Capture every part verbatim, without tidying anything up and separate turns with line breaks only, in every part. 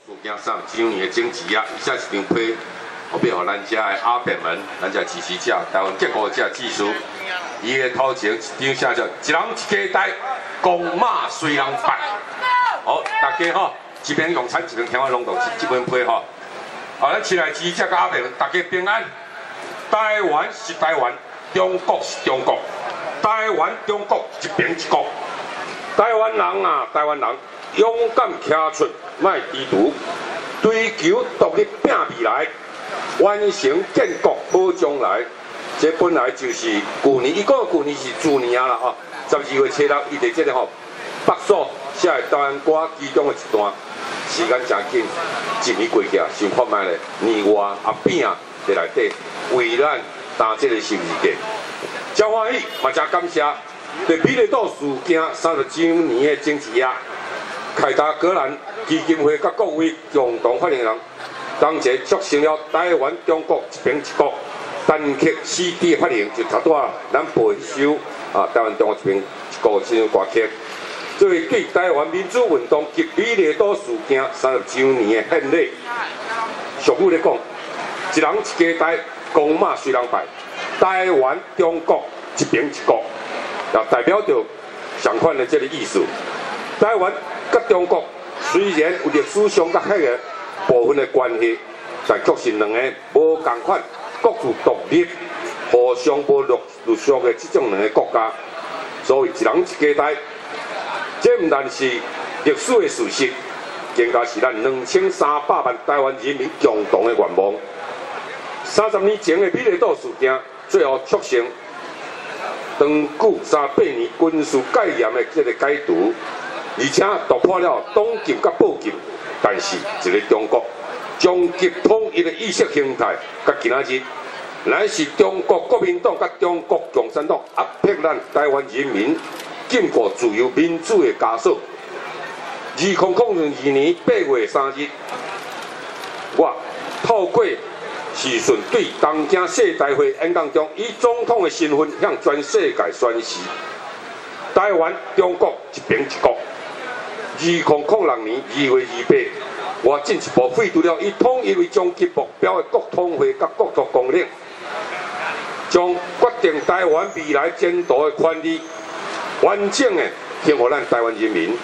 事件三十周年的整齐啊，以下一场批，我要互咱遮的阿伯们，咱遮支持者，台湾结果遮技术，伊的头前一张写着“一人一家代，公马随人败”。好，大家吼，一边用餐一边听我朗读这本批吼。好，咱起来支持者甲阿伯们，大家平安。台湾是台湾，中国是中国，台湾中国一边一国。台湾人啊，台湾人。 勇敢站出，卖低图，追求独立拼未来，完成建国保将来。这本来就是去年，伊讲去年是猪年啊啦吼，十二月七日，伊伫这个吼北所写的台湾歌其中的一段，时间真紧，一年过去啊，想看卖咧，年外阿扁啊伫内底为咱担这个新日记，真欢喜，嘛真感谢对美丽岛事件三十周年的整齐啊！ 凯达格兰基金会甲各位共同发言人，同齐促成了台湾中国一边一国单曲 C D 发行，就差多啊，咱播一首啊台湾中国一边一国的这首歌曲，作为对台湾民主运动及美丽岛事件三十周年的献礼。俗语咧讲，一人一家代，公马随人败，台湾中国一边一国，也代表着相款的这个意思。台湾 甲中国虽然有历史上甲迄个部分的关系，但却是两个无共款、各自独立、互相无隶隶属的这种两个国家。所以一人一家代，这毋但是历史的事实，更加是咱两千三百万台湾人民共同的愿望。三十年前的美丽岛事件，最后促成长久三百年军事概念的这个解读。 而且突破了党禁甲报禁，但是一个中国终极统一的意识形态，甲今仔日乃是中国国民党甲中国共产党压迫咱台湾人民建国自由民主的枷锁。二零零二年八月三日，我透过时讯对东京世大会演讲中，以总统的身份向全世界宣示：台湾中国一边一国。 二零零六年二月二八，我进一步废除了以统一为终极目标的国统会甲国土公令，将决定台湾未来前途的权利完整的献予咱台湾人民。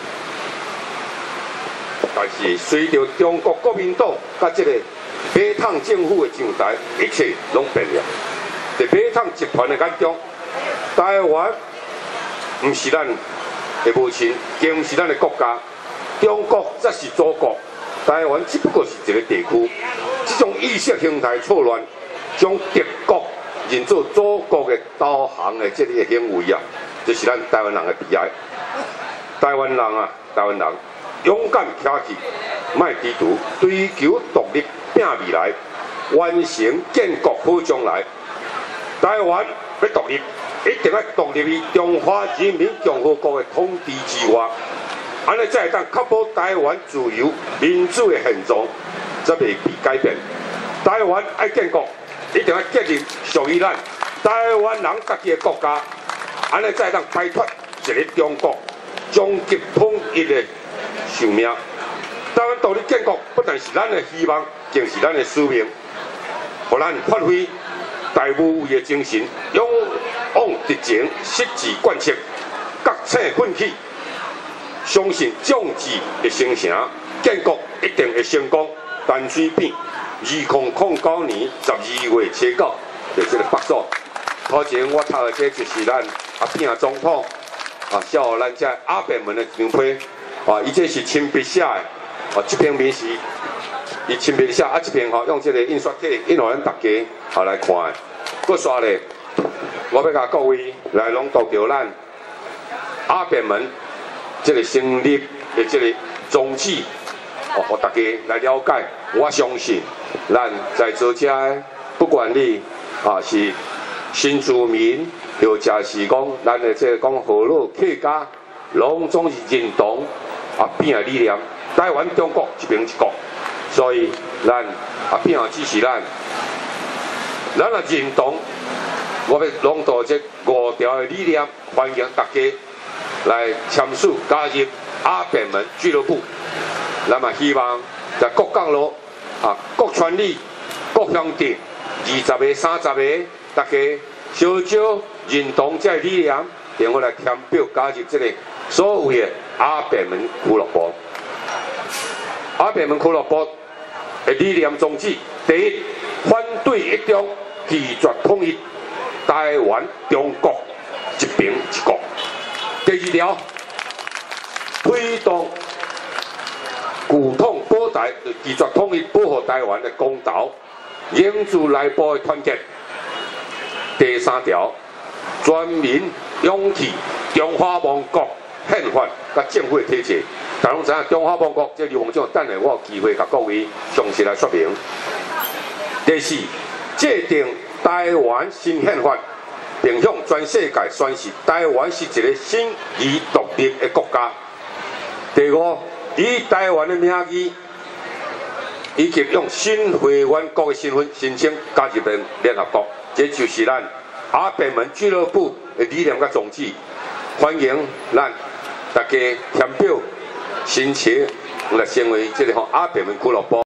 但是随着中国国民党甲这个马桶政府的上台，一切拢变了。在马桶集团的眼中，台湾毋是咱 的母亲，更毋是咱的国家，中国才是祖国，台湾只不过是一个地区。这种意识形态错乱，将敌国认作祖国的导航的这个行为啊，就是咱台湾人的悲哀。台湾人啊，台湾人勇敢站起，卖低图，追求独立，拼未来，完成建国好将来。台湾要独立。 一定要独立于中华人民共和国的统治之外，安尼才会当确保台湾自由民主的现状，则袂被改变。台湾爱建国，一定要建立属于咱台湾人家己的国家，安尼才会当摆脱一个中国终极统一的寿命。台湾独立建国不但是咱的希望，更是咱的使命，互咱发挥大无畏的精神，勇 往直前，实质贯彻，各省奋起，相信政治会成成，建国一定会成功。陈水扁，二零零九年十二月七九，就这个北所。头前我读的这就是咱阿扁总统啊，写予咱这阿伯们的张批啊，伊这是亲笔写的啊，这篇面是伊亲笔写，啊这篇吼用这个印刷体印予咱大家好来看的。搁刷咧。 我要甲各位来朗读着咱阿伯们这个成立的这个宗旨，哦，互大家来了解。我相信，咱在座遮的，不管你啊是新住民，或者是讲咱的这个讲河洛客家，拢总是认同阿扁的理念。台湾中国一边一国，所以咱阿扁啊支持咱，咱也认同。 我要朗读这五条的理念，欢迎大家来签署加入阿伯们俱乐部。咱嘛希望在各角落啊，各村里、各乡镇，二十个、三十个，大家小小认同这理念，然后来填表加入这个所谓的阿扁门俱乐部。阿扁门俱乐部的理念宗旨：第一，反对一中拒绝统一，台湾、中国一平一国；第二条，推动古统保台，拒绝统一，保护台湾的公道，凝聚内部的团结。第三条，全民勇气中华民国宪法甲政府的体制。大家拢知影中华民国这刘洪章，等下我有机会甲各位详细来说明。第四，制定台湾新宪法，并向全世界宣示台湾是一个新而独立的国家。第五，以台湾的名义，以及用新会员国的身份申请加入联联合国，这就是咱阿扁门俱乐部的理念甲宗旨。欢迎咱大家填表申请来成为这个阿扁门俱乐部。